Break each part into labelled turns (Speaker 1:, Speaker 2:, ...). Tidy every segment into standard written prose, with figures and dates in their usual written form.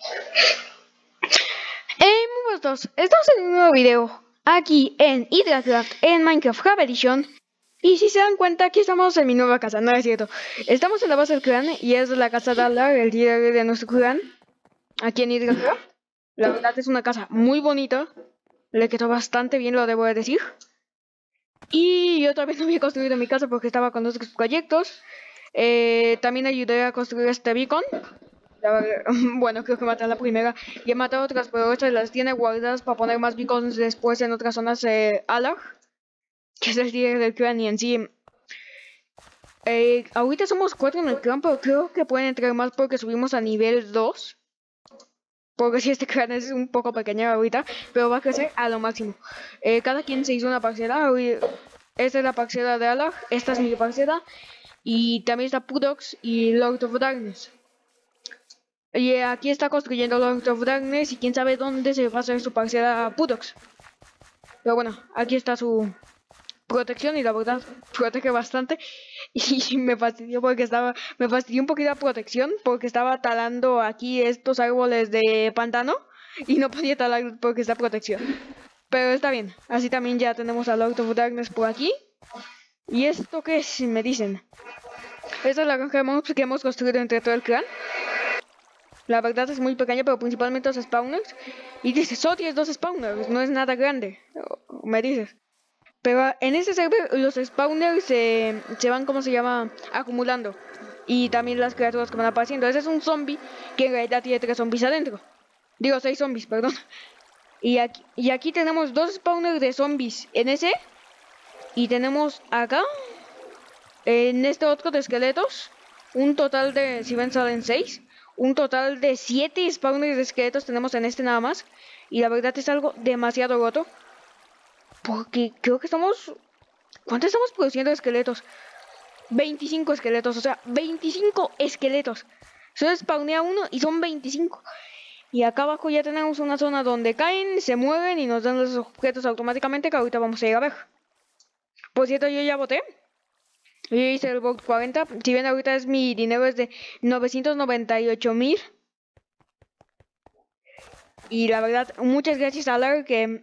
Speaker 1: Muy buenos todos, estamos en un nuevo video aquí en HydraCraft en Minecraft Java Edition. Y si se dan cuenta, aquí estamos en mi nueva casa, no es cierto. Estamos en la base del clan y es la casa de Alar, el líder de nuestro clan, aquí en HydraCraft. La verdad es una casa muy bonita, le quedó bastante bien, lo debo de decir. Y yo todavía no había construido mi casa porque estaba con otros proyectos. También ayudé a construir este beacon. Bueno, creo que maté a la primera y he matado otras, pero estas las tiene guardadas para poner más beacons después en otras zonas. Alar, que es el líder del clan, y en sí ahorita somos 4 en el clan, pero creo que pueden entrar más porque subimos a nivel 2. Porque si este clan es un poco pequeño ahorita, pero va a crecer a lo máximo. Cada quien se hizo una parcela. Esta es la parcela de Alar, esta es mi parcela, y también está Pudox y Lord of Darkness. Y aquí está construyendo Lord of Darkness y quién sabe dónde se va a hacer su parcela a Pudox. Pero bueno, aquí está su protección y la verdad protege bastante. Y me fastidió porque me fastidió un poquito la protección porque estaba talando aquí estos árboles de pantano y no podía talar porque está protección. Pero está bien, así también ya tenemos a Lord of Darkness por aquí. ¿Y esto qué es? Me dicen. Esta es la granja que hemos construido entre todo el clan. La verdad es muy pequeña, pero principalmente los spawners. Y dices, solo tienes 2 spawners, no es nada grande, me dices. Pero en este server los spawners se van, ¿cómo se llama? Acumulando. Y también las criaturas que van apareciendo. Ese es un zombie que en realidad tiene 3 zombies adentro. Digo, 6 zombies, perdón. Y aquí tenemos 2 spawners de zombies en ese. Y tenemos acá, en este otro de esqueletos, un total de, si ven, salen 6. Un total de 7 spawners de esqueletos tenemos en este nada más. Y la verdad es algo demasiado roto. Porque creo que estamos... ¿Cuánto estamos produciendo de esqueletos? 25 esqueletos, o sea, 25 esqueletos. Solo spawnea uno y son 25. Y acá abajo ya tenemos una zona donde caen, se mueven y nos dan los objetos automáticamente, que ahorita vamos a ir a ver. Por cierto, yo ya voté. Yo hice el vote 40. Si bien ahorita mi dinero es de 998,000. Y la verdad, muchas gracias a Alar que...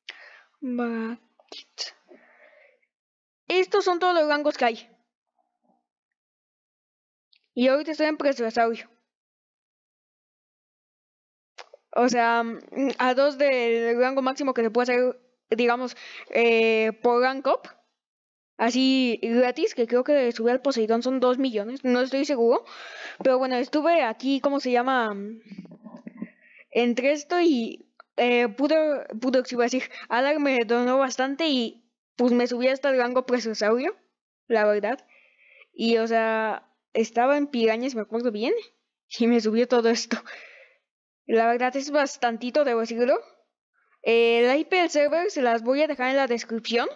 Speaker 1: Estos son todos los rangos que hay. Y ahorita estoy en Presosaurio. O sea, a 2 del rango máximo que se puede hacer, digamos, por rank up. Así gratis, que creo que subir al Poseidón son 2 millones, no estoy seguro. Pero bueno, estuve aquí, ¿cómo se llama? Entre esto y pudo, si iba a decir, Alar me donó bastante y pues me subí hasta el rango Presosaurio, la verdad. Y o sea, estaba en Pirañas, me acuerdo bien, y me subió todo esto. La verdad es bastantito, debo decirlo. La IP del server se las voy a dejar en la descripción.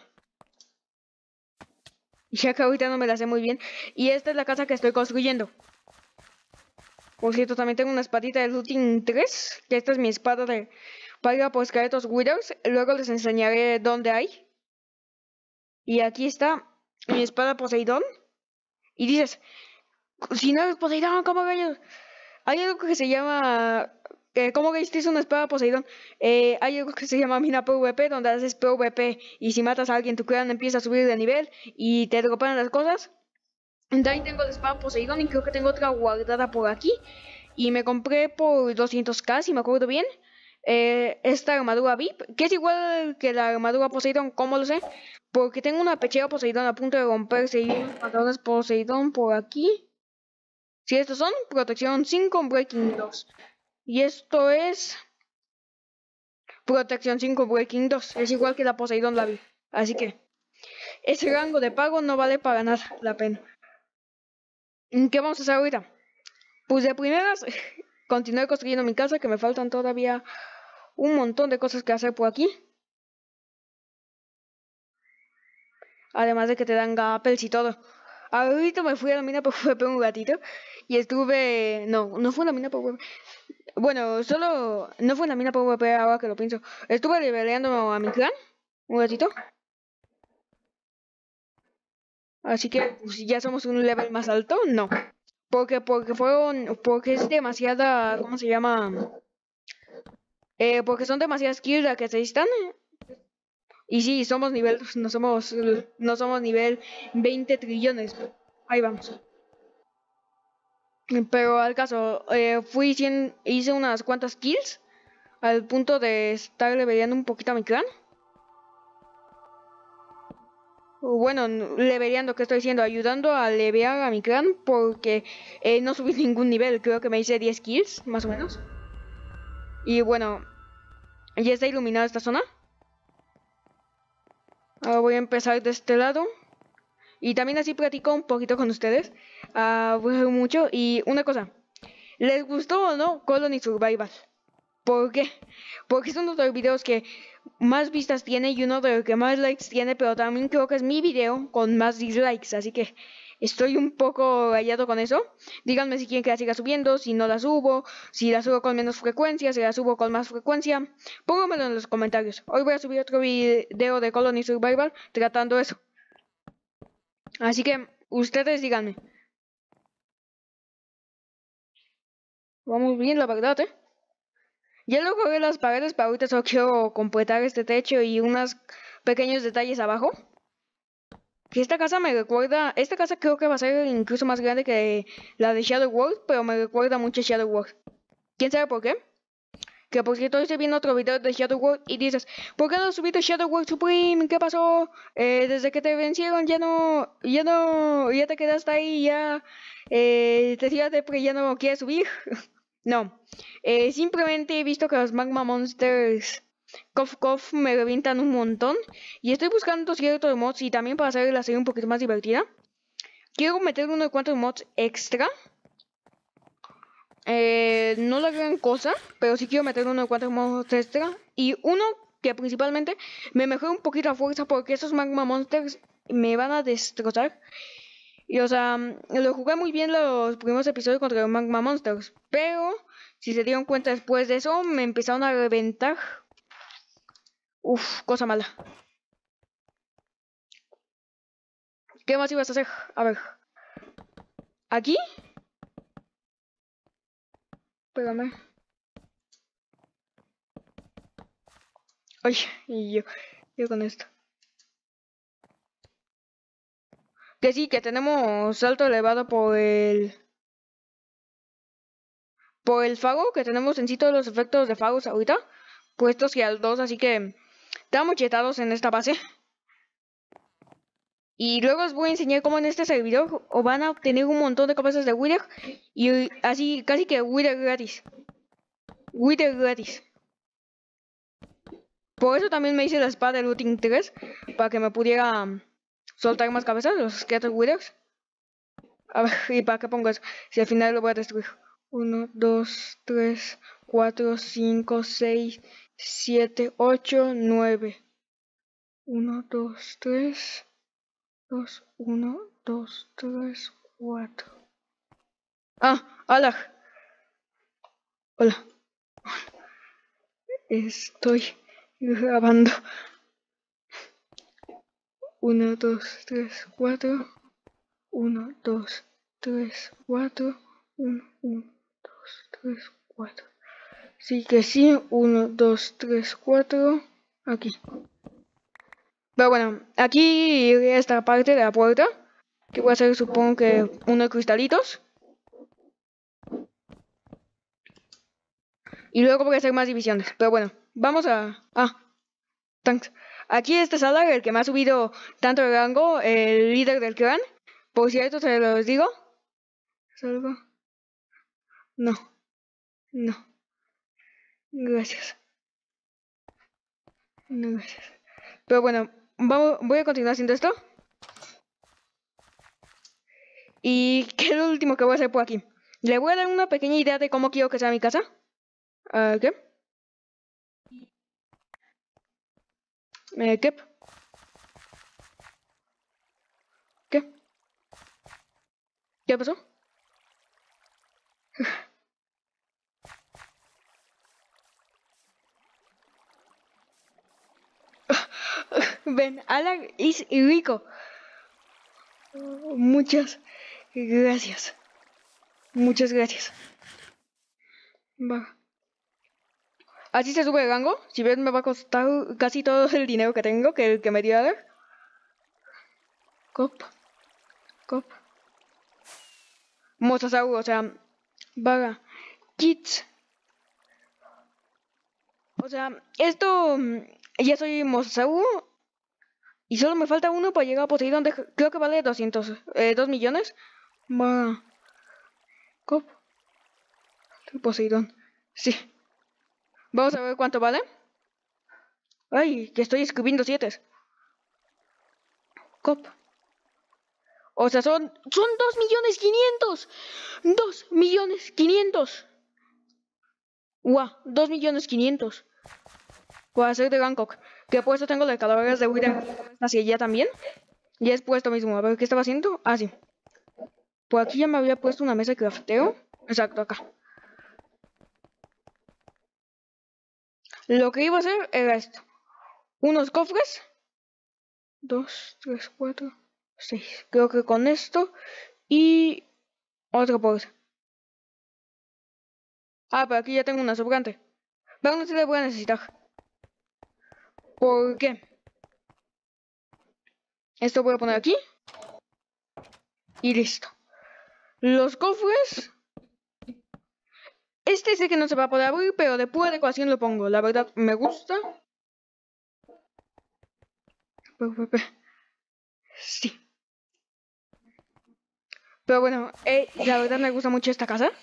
Speaker 1: Ya que ahorita no me la sé muy bien. Y esta es la casa que estoy construyendo. Por cierto, también tengo una espadita de Looting 3. Que esta es mi espada de para por esqueletos Withers. Luego les enseñaré dónde hay. Y aquí está mi espada Poseidón. Y dices, si no es Poseidón, ¿cómo gallo? Hay algo que se llama... ¿Cómo que es una espada Poseidón? Hay algo que se llama mina PvP, donde haces PvP y si matas a alguien tu clan empieza a subir de nivel y te dropan las cosas. También tengo la espada Poseidón y creo que tengo otra guardada por aquí. Y me compré por 200k, si me acuerdo bien, esta armadura VIP, que es igual que la armadura Poseidón. ¿Cómo lo sé? Porque tengo una pechera Poseidón a punto de romperse y unos pantalones Poseidón por aquí. Si estos son protección 5, breaking 2. Y esto es protección 5, breaking 2. Es igual que la Poseidón la vi. Así que ese rango de pago no vale para nada la pena. ¿Qué vamos a hacer ahorita? Pues de primeras, continuar construyendo mi casa, que me faltan todavía un montón de cosas que hacer por aquí. Además de que te dan gapels y todo. Ahorita me fui a la mina por PvP un ratito. Y estuve... No fue a la mina por PvP. Bueno, solo... No fue en la mina por PvP ahora que lo pienso. Estuve leveleando a mi clan un ratito. Así que, pues, ya somos un level más alto. No. Porque es demasiada, ¿cómo se llama? Porque son demasiadas kills las que se necesitan. Y sí, no somos nivel 20 trillones. Ahí vamos. Pero al caso, hice unas cuantas kills al punto de estar leveleando un poquito a mi clan. Bueno, leveleando, ¿qué estoy diciendo? Ayudando a levear a mi clan porque no subí ningún nivel. Creo que me hice 10 kills, más o menos. Y bueno, ya está iluminada esta zona. Ahora voy a empezar de este lado. Y también así platico un poquito con ustedes. Mucho. Y una cosa. ¿Les gustó o no Colony Survival? ¿Por qué? Porque es uno de los videos que más vistas tiene y uno de los que más likes tiene. Pero también creo que es mi video con más dislikes. Así que estoy un poco rayado con eso. Díganme si quieren que la siga subiendo, si no la subo, si la subo con menos frecuencia, si la subo con más frecuencia. Pónganmelo en los comentarios. Hoy voy a subir otro video de Colony Survival tratando eso. Así que ustedes díganme. Vamos bien, la verdad, ¿eh? Ya logré las paredes, pero ahorita solo quiero completar este techo y unos pequeños detalles abajo. Que esta casa me recuerda... Esta casa creo que va a ser incluso más grande que la de Shadow World, pero me recuerda mucho a Shadow World. ¿Quién sabe por qué? Que por cierto, estoy viendo otro video de Shadow World y dices, ¿por qué no subiste Shadow World Supreme? ¿Qué pasó? Desde que te vencieron ya te quedaste ahí, ya te decías de que ya no quieres subir. No, simplemente he visto que los Magma Monsters Cof me revientan un montón y estoy buscando ciertos mods y también para hacer la serie un poquito más divertida. Quiero meter unos cuantos mods extra. No la gran cosa, pero sí quiero meter unos cuantos mods extra. Y uno que principalmente me mejora un poquito la fuerza porque esos Magma Monsters me van a destrozar. Y o sea, lo jugué muy bien los primeros episodios contra los Magma Monsters. Pero, si se dieron cuenta después de eso, me empezaron a reventar. Uf, cosa mala. ¿Qué más ibas a hacer? A ver. ¿Aquí? Espérame. Ay, y yo con esto. Que sí, que tenemos salto elevado por el fago, que tenemos en sí todos los efectos de fagos ahorita, puestos y al 2, así que estamos chetados en esta base. Y luego os voy a enseñar cómo en este servidor os van a obtener un montón de cabezas de Wither y así casi que Wither gratis. Wither gratis. Por eso también me hice la espada de Looting 3, para que me pudiera soltar más cabezas, los Scatter Withers. A ver, ¿y para qué pongo eso? Si al final lo voy a destruir. 1, 2, 3, 4, 5, 6, 7, 8, 9. 1, 2, 3, 2, 1, 2, 3, 4. Hola. Hola. Estoy grabando. 1, 2, 3, 4. 1, 2, 3, 4. 1, 2, 3, 4. Sí que sí. 1, 2, 3, 4. Aquí. Pero bueno, aquí esta parte de la puerta. Que voy a hacer, supongo que unos cristalitos. Y luego voy a hacer más divisiones. Pero bueno, vamos a... thanks. Aquí esta sala, el que me ha subido tanto de rango, el líder del clan. Por cierto, se los digo. ¿Salgo? No. No. Gracias. No, gracias. Pero bueno, voy a continuar haciendo esto. ¿Y qué es lo último que voy a hacer por aquí? Le voy a dar una pequeña idea de cómo quiero que sea mi casa. ¿Qué? ¿Qué? ¿Qué? ¿Qué pasó? Ven, Alan es rico. Muchas gracias. Muchas gracias. Va. Así se sube el rango. Si ves, me va a costar casi todo el dinero que tengo, que el que me dio a dar. Cop. Cop. Mosasaurus, o sea, vaga. Kits. O sea, esto... ya soy Mosasaurus. Y solo me falta uno para llegar a Poseidón. Creo que vale 2 millones. Va. Cop. Poseidón. Sí. Vamos a ver cuánto vale. Ay, que estoy escribiendo 7. Cop. O sea, son 2.500.000. 2.500.000. Guau, 2.500.000. Por hacer de Bangkok. Que puesto tengo de calaveras de Wither hacia allá también. Ya es puesto mismo. A ver, ¿qué estaba haciendo? Ah, sí. Por aquí ya me había puesto una mesa de crafteo. Exacto, acá. Lo que iba a hacer era esto. Unos cofres. 2, 3, 4, 6. Creo que con esto. Y... otra bolsa. Ah, pero aquí ya tengo una sobrante. Pero no se le voy a necesitar. ¿Por qué? Esto voy a poner aquí. Y listo. Los cofres. Este sé que no se va a poder abrir, pero de pura decoración lo pongo. La verdad, me gusta. Sí. Pero bueno, la verdad me gusta mucho esta casa.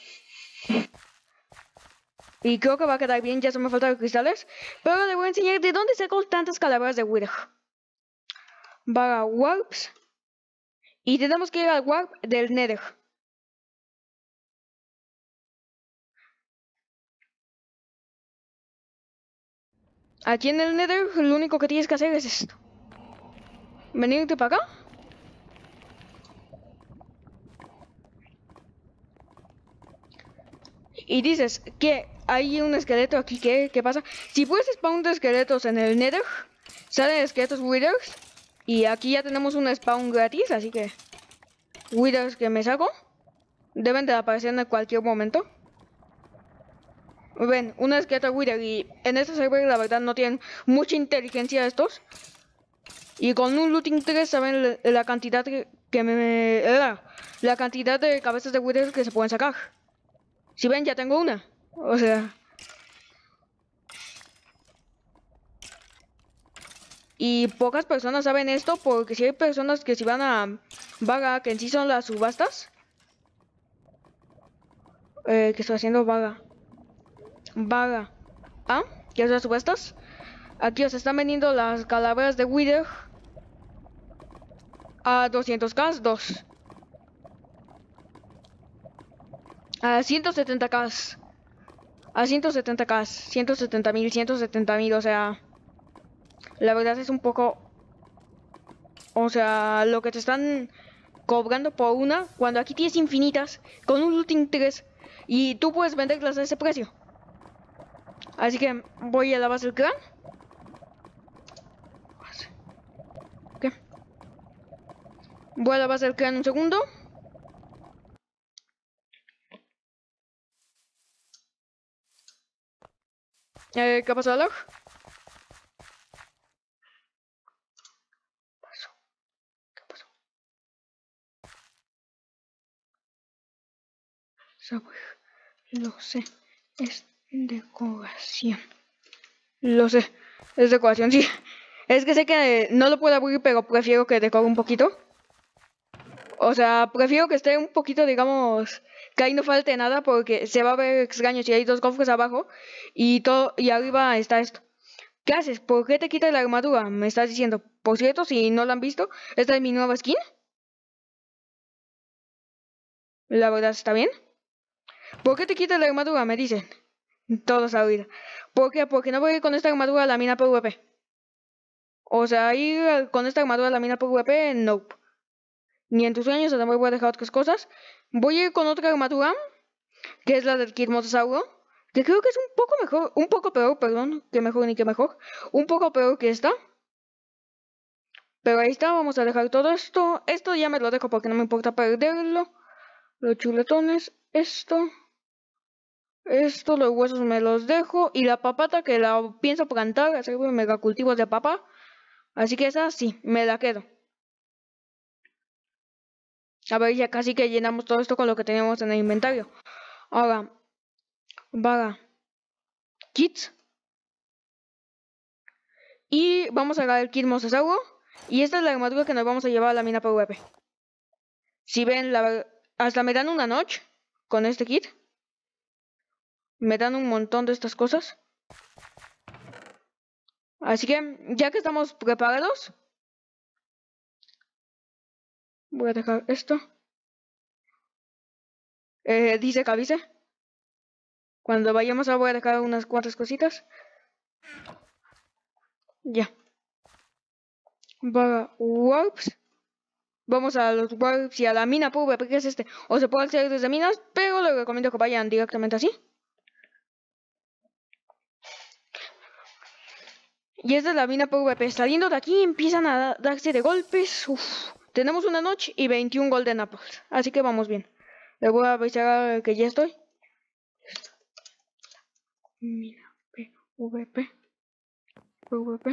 Speaker 1: Y creo que va a quedar bien, ya solo me faltan los cristales. Pero le voy a enseñar de dónde saco tantas calaveras de Wither. Va a Warps. Y tenemos que ir al Warp del Nether. Aquí en el Nether lo único que tienes que hacer es esto. Venirte para acá. Y dices que hay un esqueleto aquí. ¿Qué pasa? Si puedes spawn de esqueletos en el Nether, salen esqueletos Withers. Y aquí ya tenemos un spawn gratis, así que Withers que me saco deben de aparecer en cualquier momento. Ven, un esqueleto Wither, y en este server la verdad no tienen mucha inteligencia estos. Y con un looting 3 saben la cantidad la cantidad de cabezas de Wither que se pueden sacar. Si ven, ya tengo una. O sea... Y pocas personas saben esto, porque si hay personas que si van a Vaga, que en sí son las subastas. Que estoy haciendo Vaga. Vaga. ¿Ah? ¿Qué es las subastas? Aquí os están vendiendo las calaveras de Wither a 200k, 2. A 170k. A 170k. 170.000, 170.000, o sea... La verdad es un poco... O sea, lo que te están cobrando por una, cuando aquí tienes infinitas, con un looting 3, y tú puedes venderlas a ese precio. Así que voy a la base del clan. ¿Qué? Voy a la base del clan un segundo. ¿Qué pasó, Alok? ¿Qué pasó? Lo sé, es decoración. Lo sé, es decoración, sí. Es que sé que no lo puedo abrir, pero prefiero que decore un poquito. O sea, prefiero que esté un poquito, digamos, que ahí no falte nada, porque se va a ver extraño si hay dos cofres abajo y todo, y arriba está esto. ¿Qué haces? ¿Por qué te quitas la armadura? Me estás diciendo. Por cierto, si no la han visto, esta es mi nueva skin. La verdad está bien. ¿Por qué te quitas la armadura? Me dicen. Todos ahorita. ¿Por qué? Porque no voy a ir con esta armadura a la mina PvP. O sea, ir con esta armadura a la mina PvP, nope. Ni en tus sueños, o también voy a dejar otras cosas. Voy a ir con otra armadura, que es la del Kid Mosasauro, que creo que es un poco mejor, un poco peor, perdón, que mejor ni que mejor. Un poco peor que esta. Pero ahí está, vamos a dejar todo esto. Esto ya me lo dejo porque no me importa perderlo. Los chuletones. esto. Esto, los huesos me los dejo. Y la papata que la pienso plantar, hacer megacultivos de papa. Así que esa sí, me la quedo. A ver, ya casi que llenamos todo esto con lo que teníamos en el inventario. Ahora, vaga, kits. Y vamos a agarrar el kit mosasauro. Y esta es la armadura que nos vamos a llevar a la mina PvP. Si ven, hasta me dan una noche con este kit. Me dan un montón de estas cosas. Así que, ya que estamos preparados, voy a dejar esto. Dice que avise. Cuando vayamos a voy a dejar unas cuantas cositas. Ya. Para warps. Vamos a los warps y a la mina PvP, que es este. O se puede hacer desde minas, pero les recomiendo que vayan directamente así. Y esta es la mina PvP. Saliendo de aquí empiezan a darse de golpes. Uf. Tenemos una noche y 21 golden apples. Así que vamos bien. Le voy a avisar que ya estoy. Mina PvP. PvP.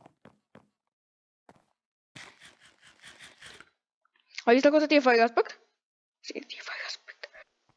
Speaker 1: ¿Ahí esta cosa tiene fire aspect? Sí, tiene fire aspect.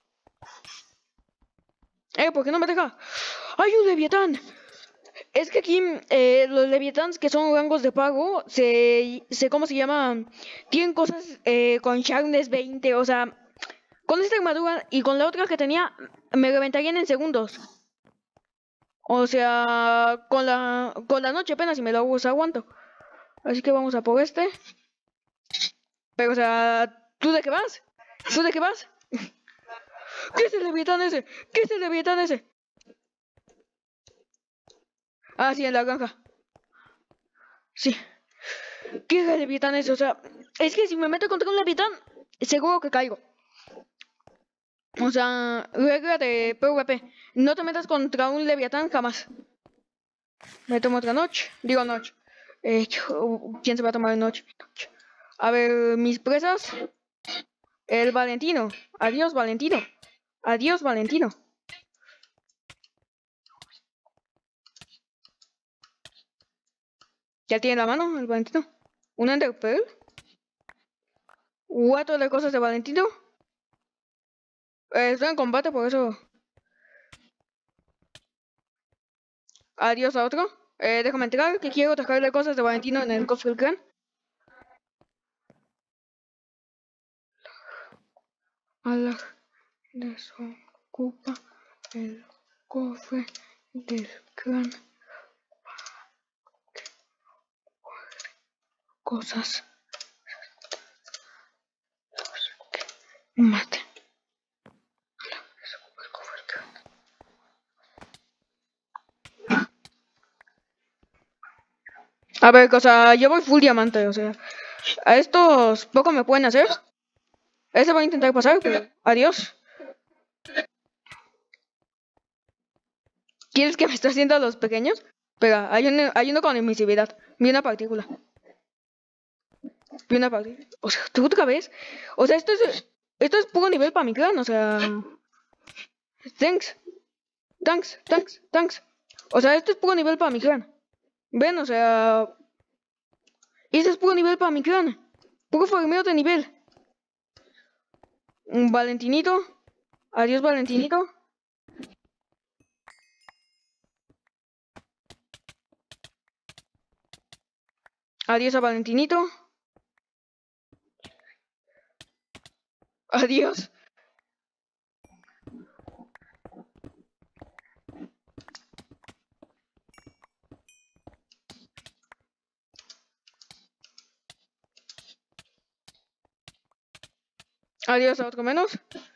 Speaker 1: ¿Por qué no me deja? ¡Hay un leviatán! Es que aquí los leviatans que son rangos de pago, ¿cómo se llama? Tienen cosas con sharpness 20, o sea, con esta armadura y con la otra que tenía, me reventarían en segundos. O sea, con la noche apenas si me lo aguanto. Así que vamos a por este. Pero, o sea, ¿tú de qué vas? ¿Tú de qué vas? ¿Qué es el leviatán ese? ¿Qué es el leviatán ese? Ah, sí, en la granja. Sí. ¿Qué es el leviatán ese? O sea, es que si me meto contra un leviatán, seguro que caigo. O sea, regla de PvP. No te metas contra un leviatán jamás. Me tomo otra noche. Digo noche. ¿Quién se va a tomar noche? A ver, mis presas. El Valentino. Adiós, Valentino. Adiós, Valentino. ¿Ya tiene la mano el Valentino? ¿Un Ender Pearl? ¿Cuatro de cosas de Valentino? Estoy en combate, por eso. Adiós a otro. Déjame entregar que quiero dejarle cosas de Valentino en el cofre del clan. Allah desocupa el cofre del clan. Cosas. Mate. A ver, cosa, yo voy full diamante, o sea, a estos poco me pueden hacer. Ese voy a intentar pasar, pero adiós. ¿Quieres que me esté haciendo a los pequeños? Pero hay uno con invisibilidad. Vi una partícula. Vi una partícula. O sea, ¿tú otra vez? O sea, esto es puro nivel para mi clan, o sea. Thanks. Thanks, thanks, thanks. O sea, esto es puro nivel para mi clan. Ven, o sea. Esto es puro nivel para mi clan. Puro farmeo de nivel. Un Valentinito. Adiós, Valentinito. Adiós a Valentinito. Adiós. Adiós a otro menos.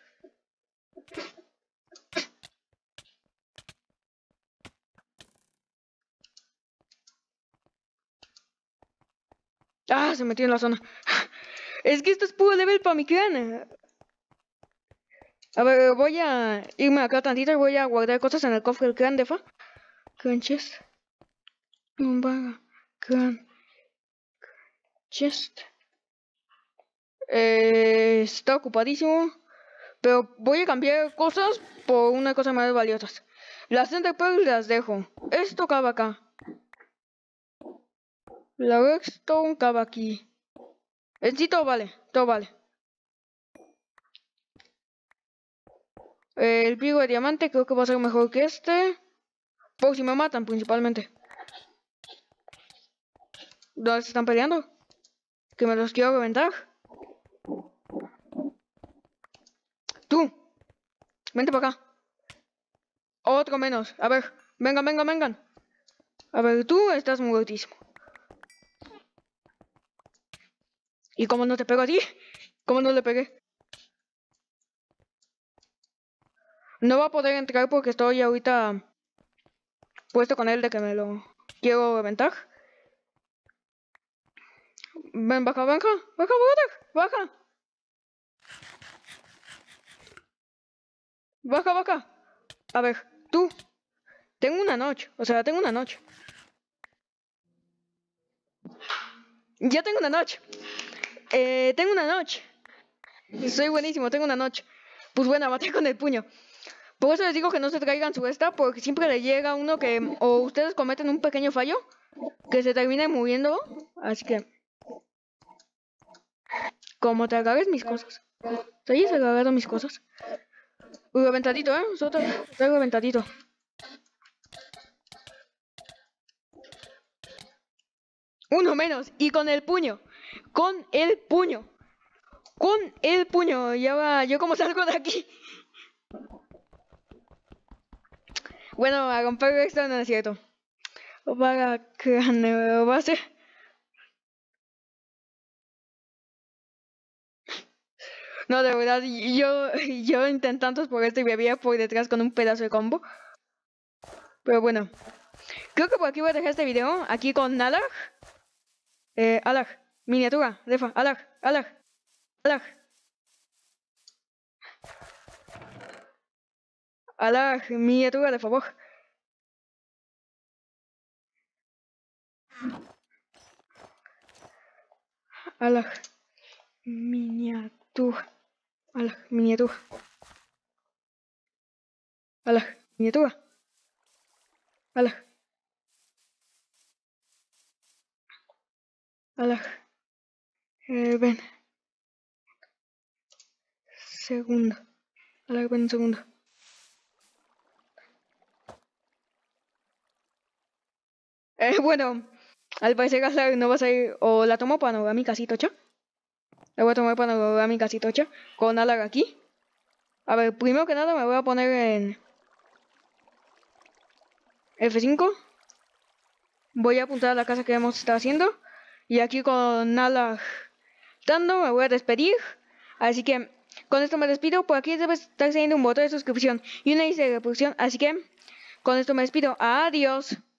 Speaker 1: Ah, se metió en la zona. Es que esto es puro level para mi clan. A ver, voy a irme acá tantito y voy a guardar cosas en el cofre del clan de Fa. Clan chest. Clan chest. Está ocupadísimo. Pero voy a cambiar cosas por una cosa más valiosas. Las Ender Pearls las dejo. Esto cabe acá. La Redstone cabe aquí. En sí todo vale, todo vale. El pico de diamante creo que va a ser mejor que este. Por si me matan principalmente. ¿Dónde se están peleando? Que me los quiero reventar. Tú. Vente para acá. Otro menos. A ver. Vengan, vengan, vengan. A ver, tú estás muertísimo. ¿Y cómo no te pego a ti? ¿Cómo no le pegué? No va a poder entrar porque estoy ahorita puesto con él de que me lo quiero reventar. Ven, baja, baja, baja, baja. Baja, baja. A ver, tú. Tengo una noche. O sea, tengo una noche. Ya tengo una noche. Tengo una noche. Soy buenísimo, tengo una noche. Pues bueno, maté con el puño. Por eso les digo que no se traigan su esta, porque siempre le llega uno que o ustedes cometen un pequeño fallo que se termine muriendo. Así que, como te agarres mis cosas. ¿Te has agarrado mis cosas? Reventadito, estoy reventadito. Uno menos, y con el puño. Con el puño. Con el puño. Y ahora, ¿yo cómo salgo de aquí? Bueno, a romper esto no es cierto. Para cráneo, va a ser. No, de verdad, yo intentando por esto y me había por detrás con un pedazo de combo. Pero bueno. Creo que por aquí voy a dejar este video. Aquí con Alag. Alag. Miniatura. Defa. Alag. Alag. Alag. Alag. Miniatura, de favor. Alag. Miniatura. Alag. Miniatura. Alag. Miniatura. Alag. Alag. Ven. Segundo. Alag, ven un segundo. Bueno. Al parecer Alag no va a salir. O la tomo para no a mi casito, cha. La voy a tomar para no a mi casito, cha. Con Alag aquí. A ver, primero que nada me voy a poner en F5. Voy a apuntar a la casa que hemos estado haciendo. Y aquí con Alag dando me voy a despedir. Así que con esto me despido. Por aquí debe estar saliendo un botón de suscripción y una lista de reproducción. Así que con esto me despido. Adiós.